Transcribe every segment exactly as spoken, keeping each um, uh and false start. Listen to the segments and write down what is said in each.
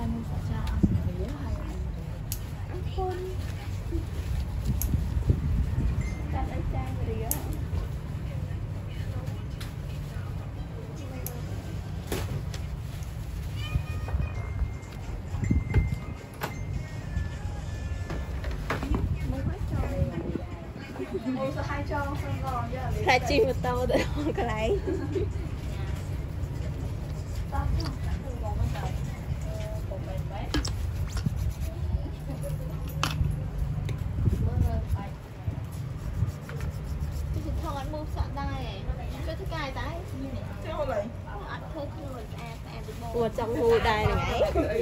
trai mua sợ cha ăn mía hay ăn con cha ăn trai mía hai chim một tàu để cái này thằng ăn mua sẵn đây cho thứ cài tái của trong hồ đài này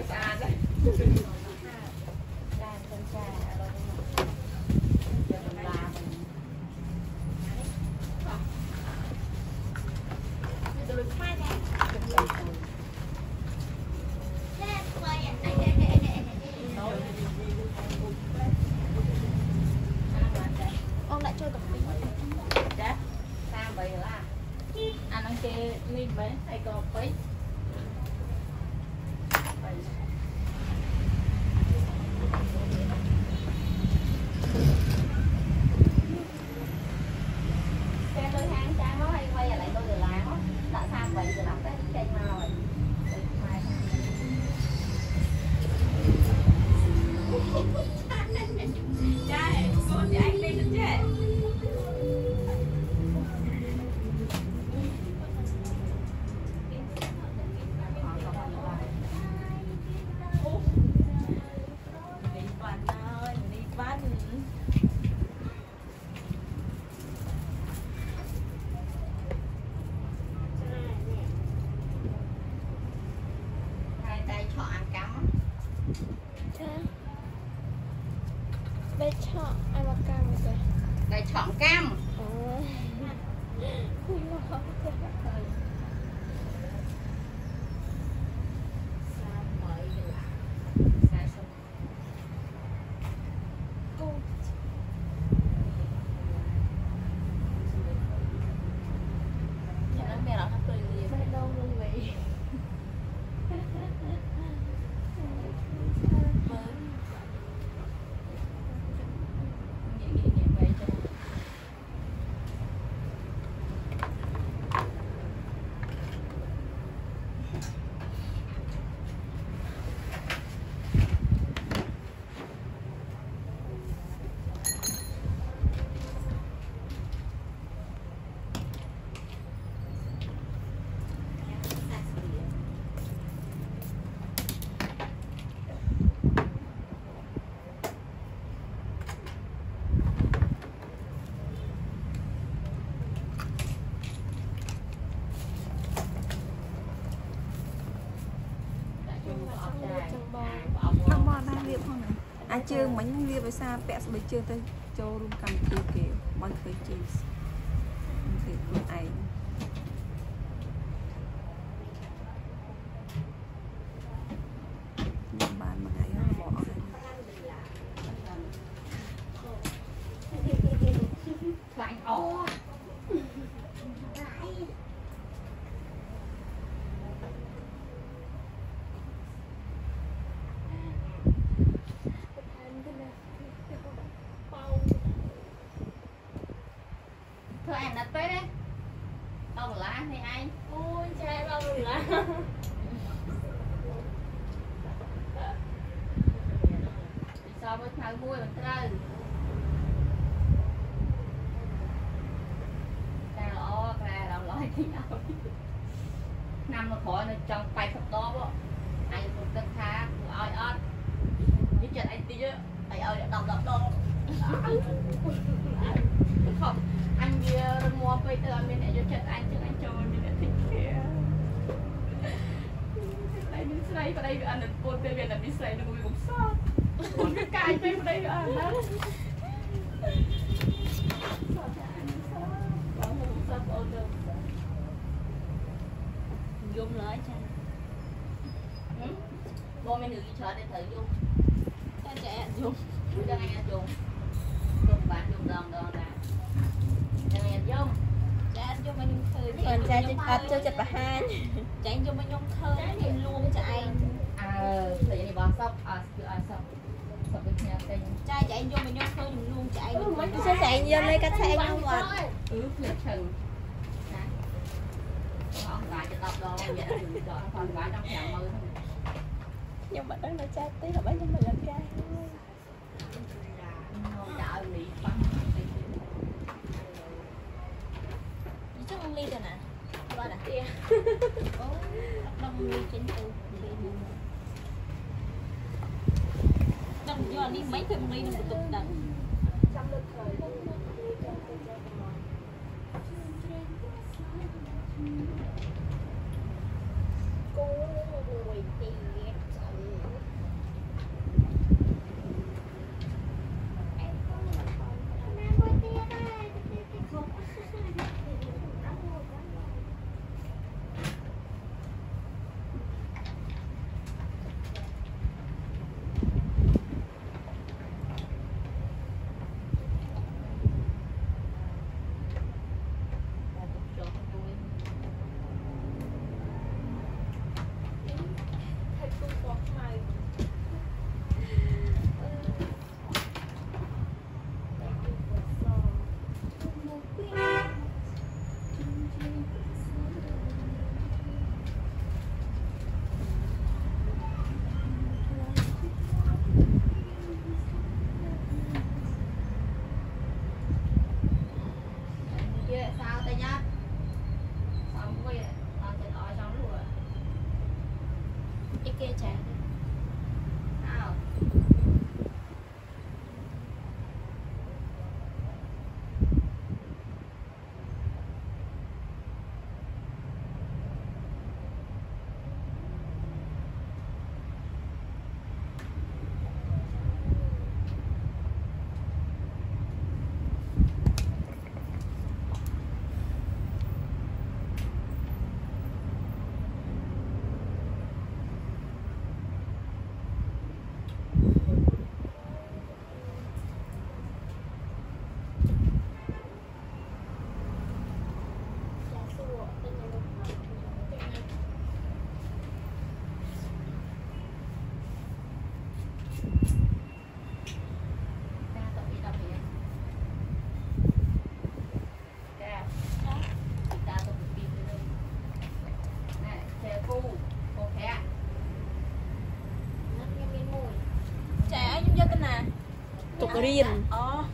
ông lại chơi cặp tính đã sao vậy là anh ăn chơi mi mấy hay còn mấy xe tôi hàng cha nó hay quay lại tôi rồi làm á đã sao vậy rồi đọc cái trên màu rồi cha con thì anh lên được chứ đây chọn ai mặc cam rồi đây chọn cam anh chưa mình đi với xa pet bây chưa tới cho room cầm kia kiểu mọi người chỉ thì cũng ai bạn mà ngày bỏ lại ô thôi em đặt vé đấy đâu lá thì anh ôi trai bao rồi lá so với thằng mua mình chơi ra lọ ra lọ lọ thì nào nằm một khỏi nó trong tay thật to đó anh một tất khá oi oi như chuyện anh tí chứ anh ơi đọc đọc đọc không anh mua bây giờ mình để cho chuyện anh chứ anh cho mình để thích kia đây mình slay vào đây anh được cô tê về là mình slay được cũng sao còn cái cài bên vào đây anh đó dùng lại cha bố mình được chợ để thử dùng cha trẻ dùng cho anh ăn dùng dùng bạn dùng đòn đòn nè cho anh ăn dùng cha cho mình dùng thử còn cha cho cho chặt bà hai cha cho mình dùng thử thì luôn cho anh à ờ thì này bỏ sóc à à sóc sóc cái nhà tên trai chạy vô mình vô thôi đừng luôn chạy Ừ, mấy cái chạy vô đây cách xe nhau mà. ừ liệt trần không phải cho tập đâu vậy thì đó còn phải trong nhà mơ Nhưng mà đó là trai tí là bấy nhưng mà lên trai. không đạo lý bằng chứ không ly rồi nè ba đã kia đông ly trên từ đông do đi mấy thêm ly nó tụt đằng sao tay nhá xong quay làm chuyện ở trong luôn cái kia chạy sao Tục riêng. ờ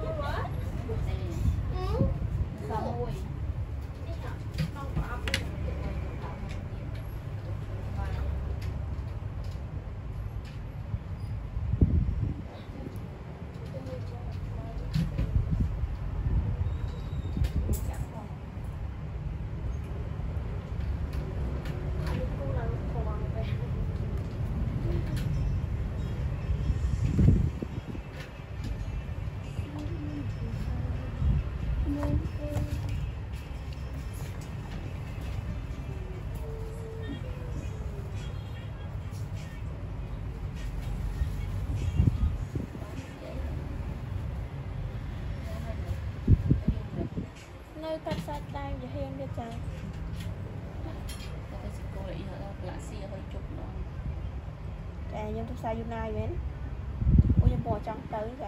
Nơi cắt sạch đang và hiên đi chàng. cái cô lại là xia hơi chụp đó À nhưng tôi sao Yunai vậy? Ôi nhưng bò trong tới cả.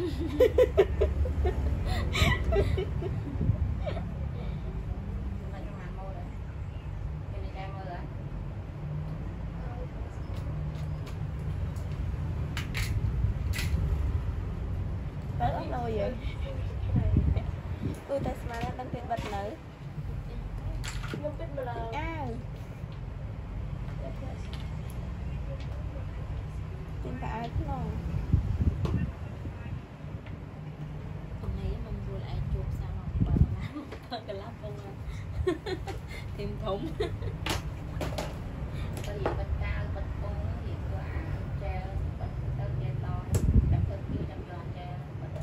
là trong hàng môi đấy cái này em môi đấy Tới ốc đâu vậy? Ui ta mà nó đang tuyệt vật nữ. À. Tin cả ai cũng ngon. hôm nay mình vừa lại chuột sao mà bà làm thật cái lá phong thêm thủng có gì bật cao bật cung thì có tre bật tao tre to chậm thân chưa chậm giòn tre bật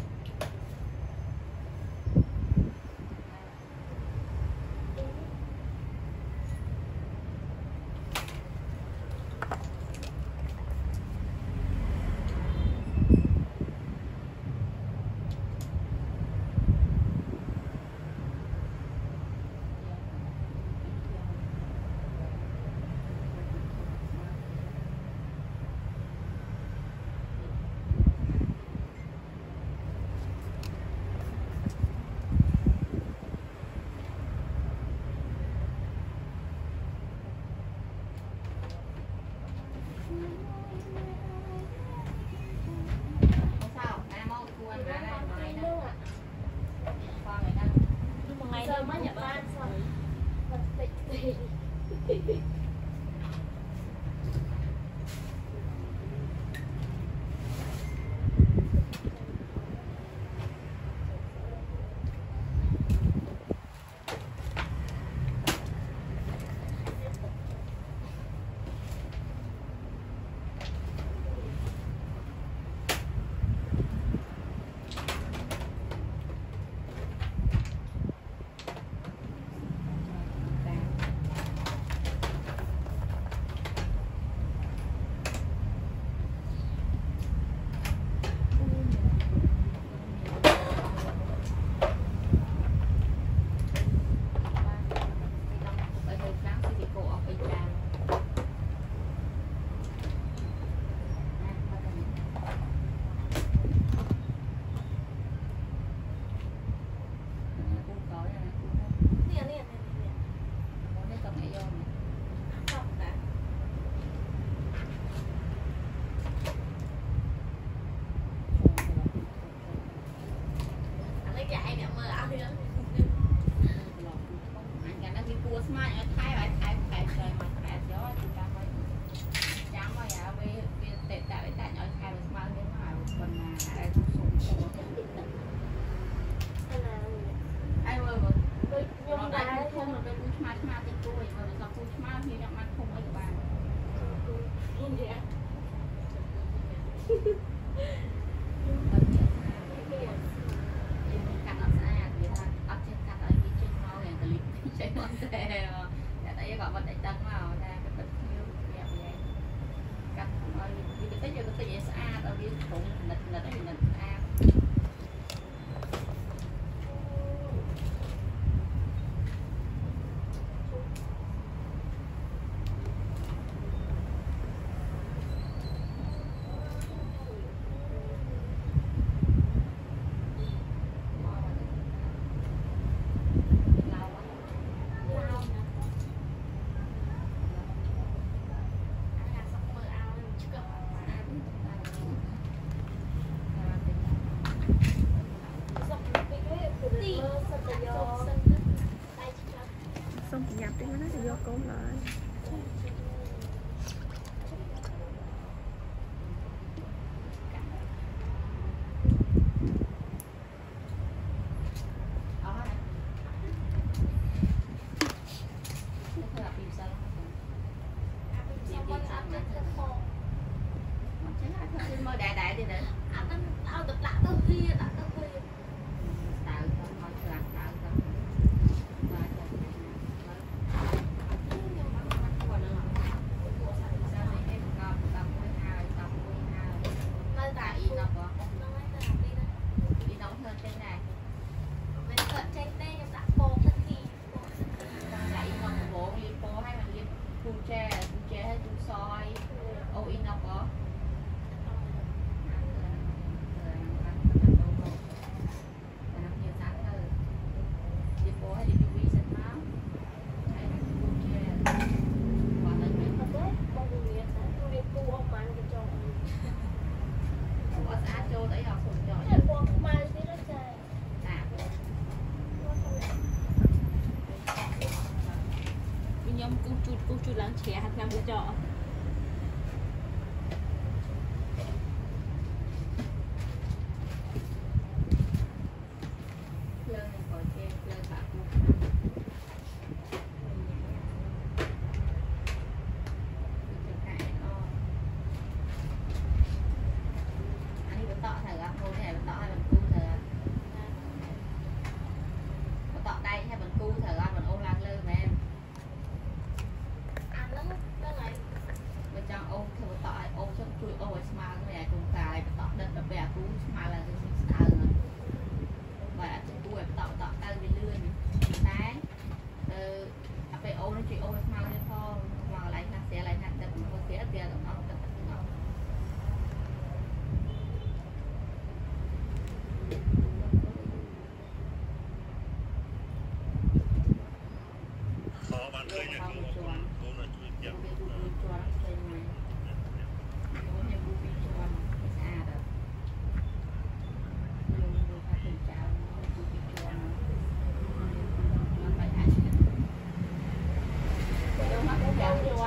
អ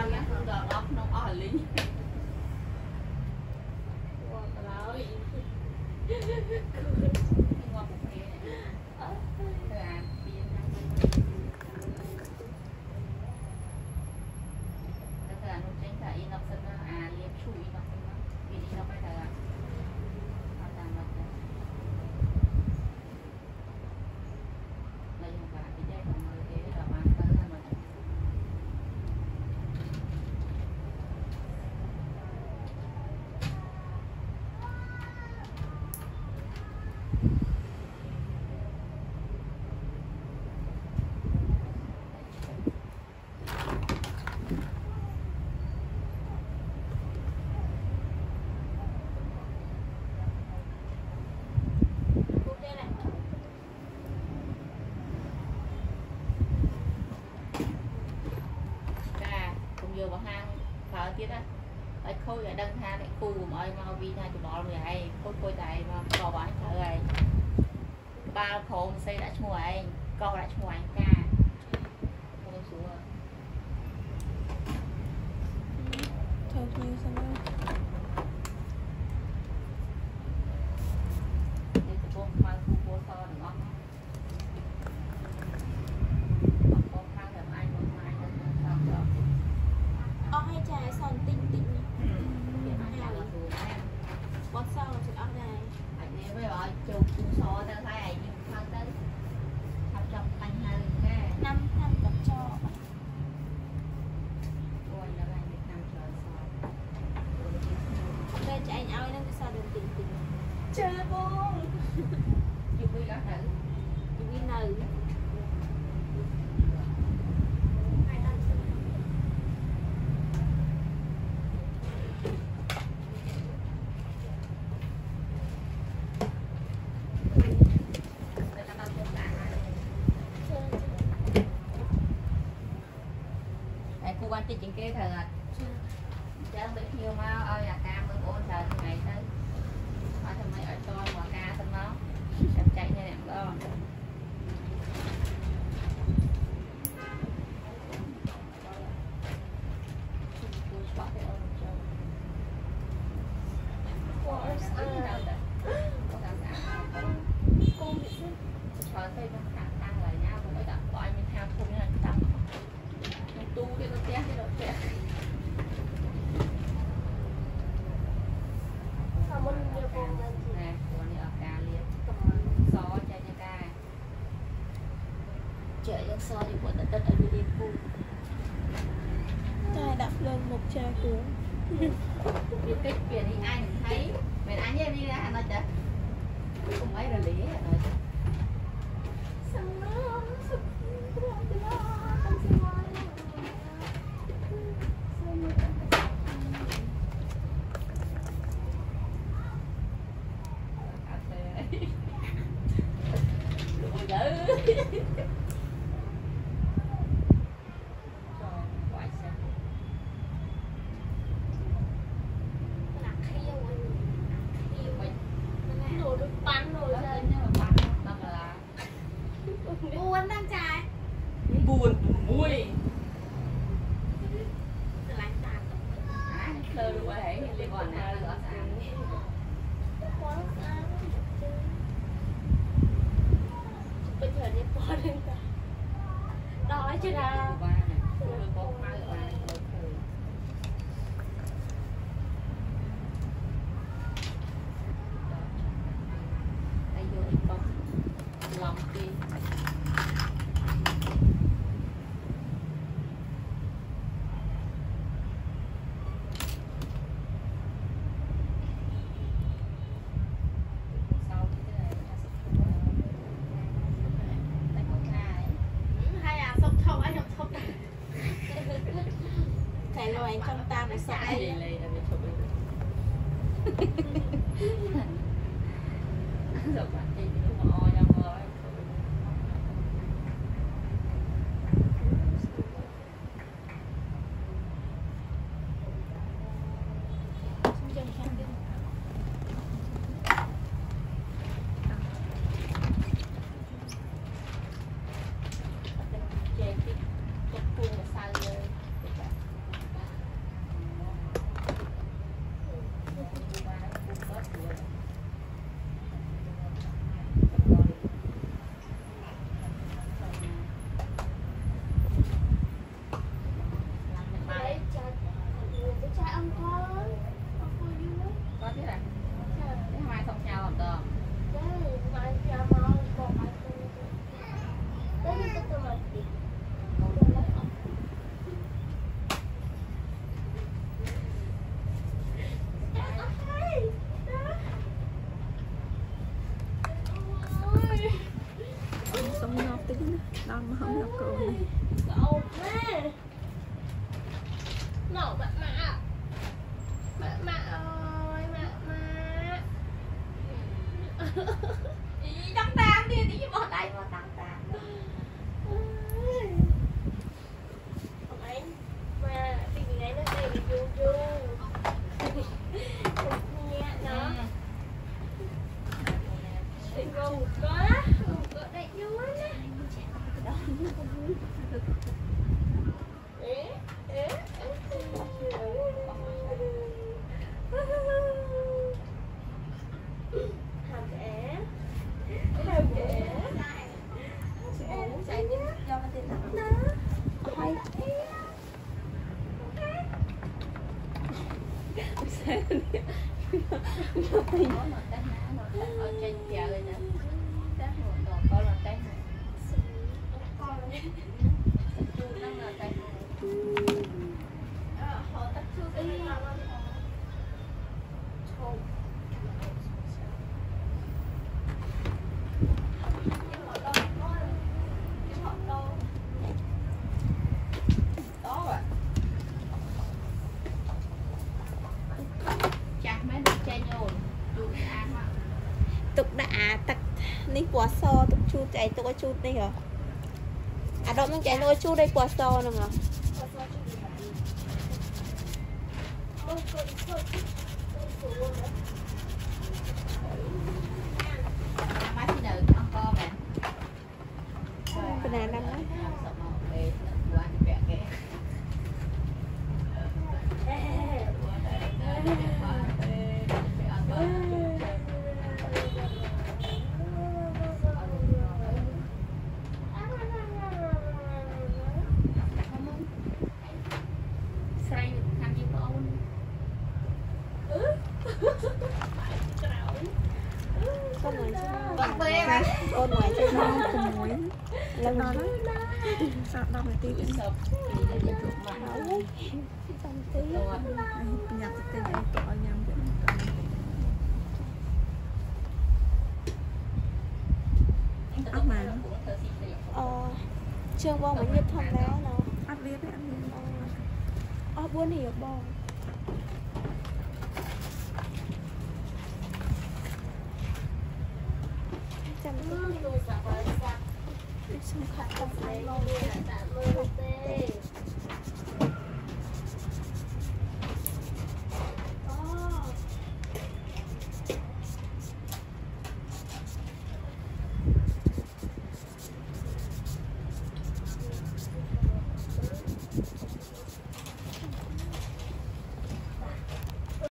ăn nhá không được ốc nông ốc lý Wow, rồi. ngon một cái này là biến là nó tránh cả inox nó à liệp chui inox nó vì inox phải là nó làm mặt đây không phải cái dây còn mới thế là bán tới là mình vừa vào hang thở tiết á tại khôi ở đằng hang này khu mà ơi mau vi hai chục bò người hay khôi khôi tại mà cò bán thở này ba khổ xây đã mua anh co đã mua anh ca không xuống rồi thôi thôi xong rồi đây cái bông mai khu phố to được không bông khang được anh bông mai được sao được Ốc hay trái son tinh tinh Hãy bót sau là chụp ốc này subscribe cho kênh Ghiền Mì Gõ để không bỏ lỡ những video hấp dẫn năm năm tập cho đây cho anh ơi nó cái sao đường tỉnh tỉnh chơi bông dùng đi gắt thử dùng đi nở cô quan chị kế thờ chắc bị nhiều máu ơi là cam mới ôn thờ ngày tới hỏi thằng mày ở con mà ca thân nó em chạy như em đó tu cái nó té cái nó té nè con này ở ca liền xó chạy cho ca chợ dân so thì bọn đất ở bên khu trai đạp lên một chai cuốn đi kích biển đi anh thấy biển anh em đi ra Hà Nội chứ không mấy rồi lý Hà Nội chứ buồn đang trái buồn mùi lạnh tàn à lơ được qua đấy liên quan nào lửa sáng bây giờ đi bỏ lên ta đó chứ là lòng đi sau cái này ta sẽ không tay con trai hay à sốc thông anh không thông thầy rồi anh trong ta phải sợ cái gì đây là bị chụp rồi bạn đi nó mò ra mò chơi cái cái cuồng mà sao rồi thế nó là tết ná nó ở trên chợ rồi nè tết một đồ có là tết này nó là tết họ tết trước cái tục đã tắc ní quả so tục chu chạy tôi có chu đây hả à đâu nó chạy tôi chu đây quả so nữa hả cái này đang đấy ôn ngoài cho nó cùng muối lần đó sao đâu mà tiêu nhặt cái này có nhầm ốc mà ờ trường bông mình như thầm đó nó ốc biết đấy anh ốc buôn hiểu bông chăm tôi sắp rồi sắp xong khát không phải lo